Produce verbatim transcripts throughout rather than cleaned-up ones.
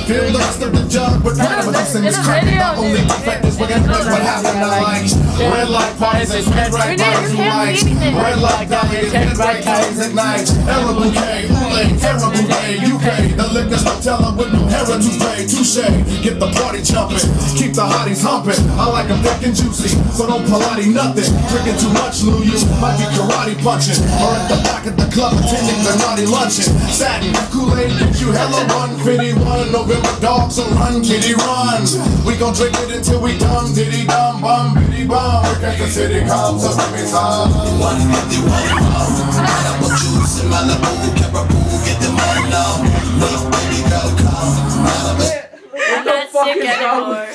Fill the rest of the jug with whatever juice in this crack. The only defect is we're gonna what happened to like red light parties and red right bodies who likes red light dolly and red right days at night. Error bouquet, Kool-Aid, terrible day, U K. The liquor's no teller with no error to pay. Touche, get the party jumping, keep the hotties humping. I like them thick and juicy, so don't Pilates nothing. Drinking too much, Lou, you might be karate punching, or at the back of the club attending the naughty luncheon. Satin, Kool-Aid, get you hella one fifty-one. November dog, so run, kitty, run. We gon' drink it until we dumb, diddy dum bum, biddy bum. Work as the city comes, so give me some. one fifty-one rum, apple juice in Malibu, Caribou, get them on now. Make baby girl come. I'm not sick anymore.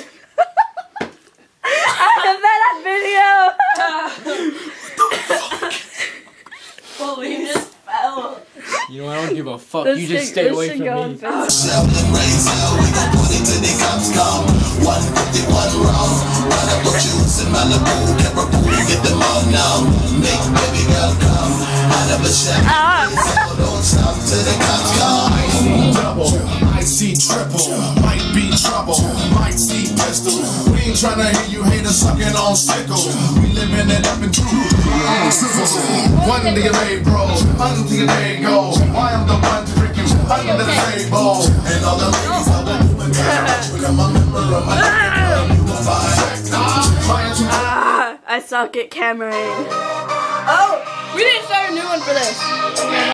I have that video. Well, we just fell. You know, I don't give a fuck. This you just should, stay this away should from go me. on Facebook. We gon' put it till the cops come. one fifty-one rum, apple juice in Malibu, Caribou, get them on now. Make baby girl come. Out of a shack, so don't stop till the cops come. I see double, I see triple, might be trouble, might see pistol. We ain't tryna hear you haters sucking on sickle. We living it up in true. One to your day, bro, one to your day, go. I am the one to trick you under the table. And all the ladies out there doing that. When I'm a member of my life, you will find. Ah, I suck at cameraing. Oh, we didn't start a new one for this.